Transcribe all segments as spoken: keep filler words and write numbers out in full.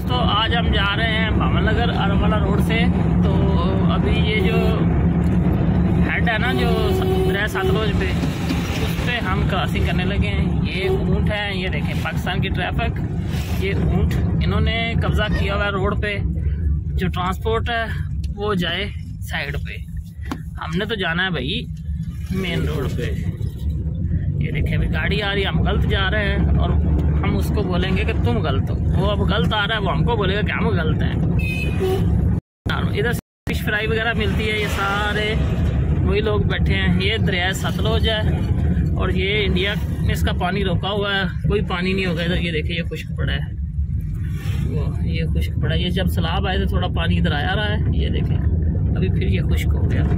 दोस्तों आज हम जा रहे हैं भावन नगर अरवाला रोड से। तो अभी ये जो हेड है ना, जो दरिया सतलुज पे, उस पर हम क्रॉसिंग करने लगे हैं। ये ऊँट है, ये देखें पाकिस्तान की ट्रैफिक। ये ऊँट इन्होंने कब्जा किया हुआ है रोड पे। जो ट्रांसपोर्ट है वो जाए साइड पे, हमने तो जाना है भाई मेन रोड पे। ये देखें अभी गाड़ी आ रही है, हम गलत जा रहे हैं और हम उसको बोलेंगे कि तुम गलत हो। वो अब गलत आ रहा है, वो हमको बोलेगा कि हम गलत हैं। इधर फिश फ्राई वगैरह मिलती है, ये सारे वही लोग बैठे हैं। ये दरिया सतलुज है और ये इंडिया में इसका पानी रोका हुआ है, कोई पानी नहीं होगा इधर। ये देखिए ये खुश्क पड़ा है, वो ये खुश्क पड़ा है। ये जब सैलाब आए तो थोड़ा पानी इधर आया रहा है, ये देखें अभी फिर ये खुश्क हो गया।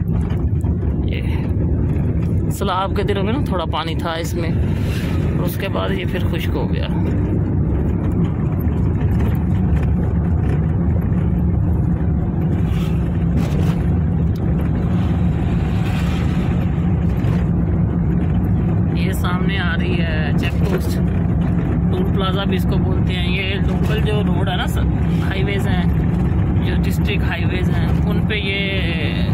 ये सैलाब के दिनों में ना थोड़ा पानी था इसमें, और उसके बाद ये फिर खुश्क हो गया। ये सामने आ रही है चेक पोस्ट, टोल प्लाजा भी इसको बोलते हैं। ये लोकल जो रोड है ना, हाईवेज हैं, जो डिस्ट्रिक्ट हाईवेज हैं, उन पे ये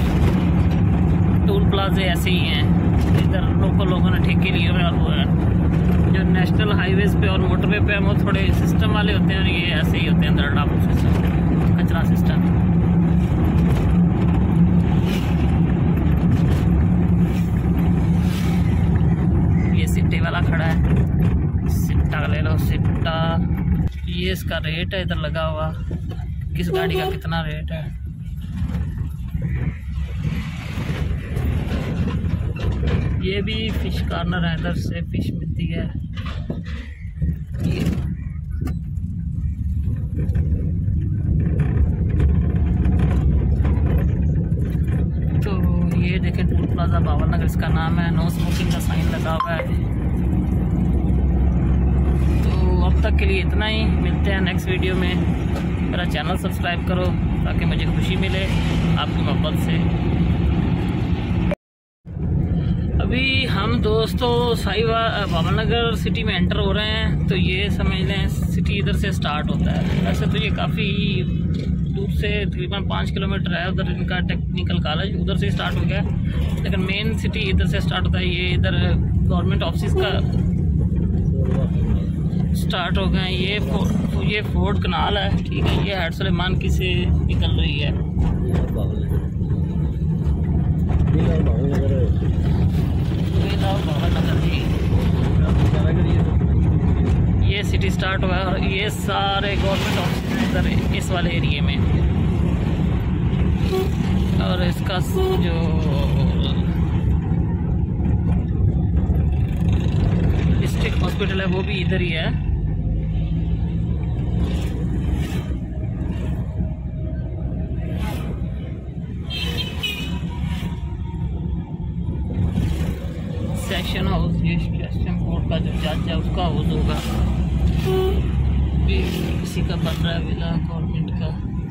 टोल प्लाजे ऐसे ही हैं। इधर लोकल लोगों ने ठेके लिए हुए, और वो है जो नेशनल हाईवेज पे और मोटरवे पे वो थोड़े सिस्टम वाले होते हैं, और ये ऐसे ही होते हैं दरडाप सिस्टम, कचरा सिस्टम। ये सिट्टे वाला खड़ा है, सिट्टा ले लो सिट्टा। ये इसका रेट है इधर लगा हुआ, किस गाड़ी का कितना रेट है। ये भी फिश कॉर्नर है, इधर से फिश मिलती है। ये तो ये देखें टोल प्लाजा भावन नगर इसका नाम है। नो स्मोकिंग का साइन लगा हुआ है। तो अब तक के लिए इतना ही, मिलते हैं नेक्स्ट वीडियो में। मेरा चैनल सब्सक्राइब करो ताकि मुझे खुशी मिले आपकी मोहब्बत से। अभी हम दोस्तों साहिवा भावन नगर सिटी में एंटर हो रहे हैं। तो ये समझ लें सिटी इधर से स्टार्ट होता है। वैसे तो ये काफ़ी दूर से, तकरीबन पाँच किलोमीटर है उधर इनका टेक्निकल कॉलेज, उधर से स्टार्ट हो गया। लेकिन मेन सिटी इधर से स्टार्ट होता है। ये इधर गवर्नमेंट ऑफिस का स्टार्ट हो गए। ये फो, ये फोर्ट कनाल है, ठीक है। ये हेड सुलेमान की से निकल रही है। ये सिटी स्टार्ट हुआ है और ये सारे गवर्नमेंट ऑफिस इधर इस वाले एरिए में। और इसका जो डिस्ट्रिक्ट हॉस्पिटल है वो भी इधर ही है। सेशन हाउस, ये सेशन कोर्ट का जो जज है उसका हाउस होगा। किसी का बन रहा है विला गवर्नमेंट का।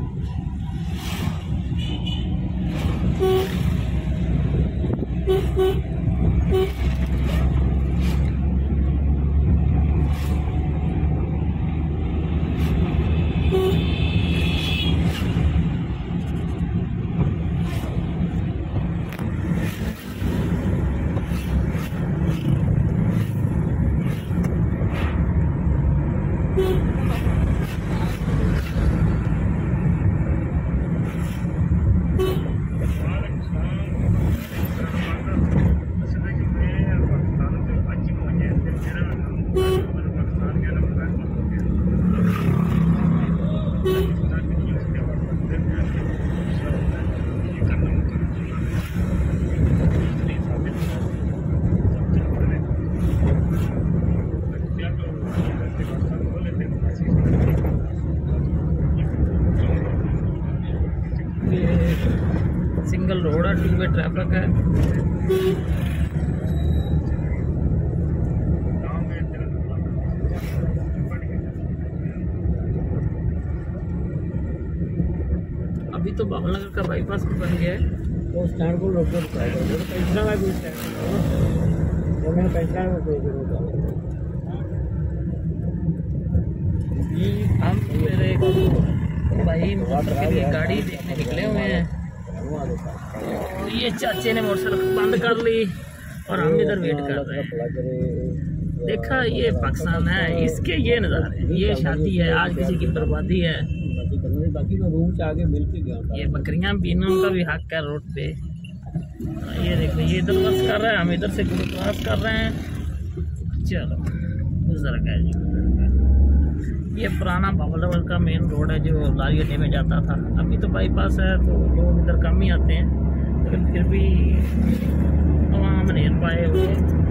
सिंगल रोड है, टू वे ट्रैफिक है। अभी तो भावन नगर का बाईपास भी बन गया है। वो स्टैंड को रोक कर पैसा है, पैसा हम मेरे भाई मोटर के लिए गाड़ी देखने निकले हुए हैं। तो ये चाचे ने मोटरसाइकिल बंद कर ली और हम इधर वेट कर रहे हैं। देखा ये पाकिस्तान है, इसके ये नज़ारे, ये शादी है, आज किसी की बर्बादी है। ये बकरियां भी, उनका भी हक है रोड पे। ये देखो ये इधर क्रॉस कर रहा है, हम इधर से क्रॉस कर रहे हैं। चलो गुजर गए जी। ये पुराना बावलावल का मेन रोड है जो लारी अड्डे में जाता था। अभी तो बाईपास है तो लोग इधर कम ही आते हैं, लेकिन फिर भी वहाँ नहीं पाए हुए।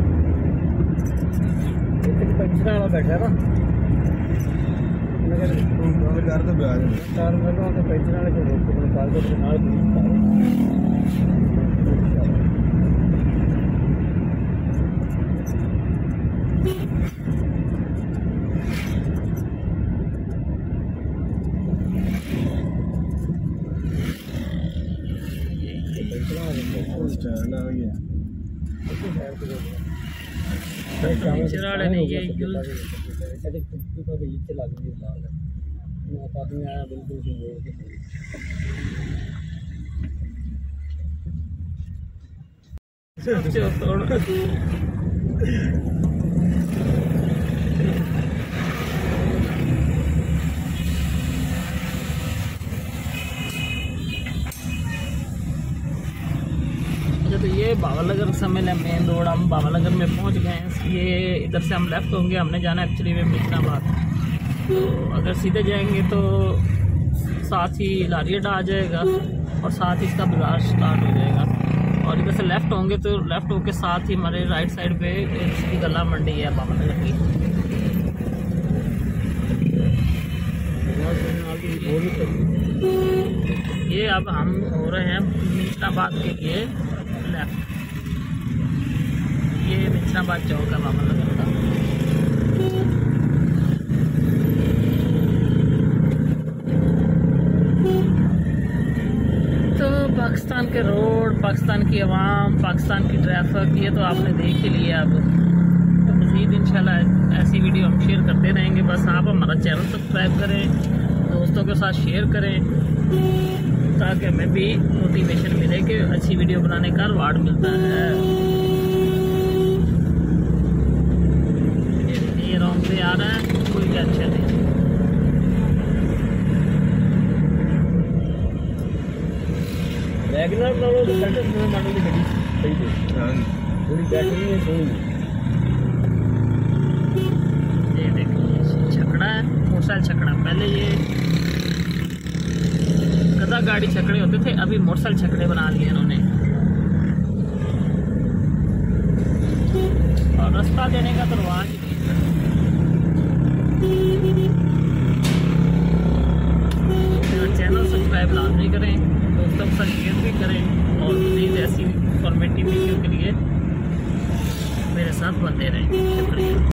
पंचर वाला बैठा ना पेंशन वाले वाले नहीं ये यूज तो ये बावलनगर सम्मेल है मेन रोड। हम बावलनगर में पहुंच गए हैं। ये इधर से हम लेफ्ट होंगे, हमने जाना है एक्चुअली में मिशनाबाद। तो अगर सीधे जाएंगे तो साथ ही लारी अड्डा आ जाएगा और साथ ही इसका बाजार स्टार्ट हो जाएगा। और इधर से लेफ्ट होंगे तो लेफ्ट होके साथ ही हमारे राइट साइड पे इसकी गला मंडी है बावलनगर की। ये अब हम हो रहे हैं मिशनाबाद के लिए लेफ्ट। ये मिशनाबाद चौक है बावलनगर का। तो पाकिस्तान के रोड, पाकिस्तान की आवाम, पाकिस्तान की ट्रैफिक, ये तो आपने देख ही लिया। अब तो मज़ीद इंशाल्लाह ऐसी वीडियो हम शेयर करते रहेंगे। बस आप हमारा चैनल सब्सक्राइब करें, दोस्तों के साथ शेयर करें, ताकि हमें भी मोटिवेशन मिले कि अच्छी वीडियो बनाने का रिवार्ड मिलता है। ये रॉन्ग पे आ रहा है, कोई टेंशन नहीं। रेगुलर मॉडल तो सेंटर मॉडल की गाड़ी सही है, थोड़ी बैटरी है थोड़ी। ये देखो छकड़ा है, मोटरसाइकिल छकड़ा। पहले ये गधा गाड़ी छकड़े होते थे, अभी मोटरसाइकिल छकड़े बना लिए इन्होंने। और रास्ता देने का तो रवाज ही नहीं है। मेरा चैनल सब्सक्राइब लाजमी करें, दोस्तों के साथ शेयर भी करें और प्लीज़ ऐसी इंफॉर्मेटिव वीडियो के लिए मेरे साथ बने रहें। शुक्रिया।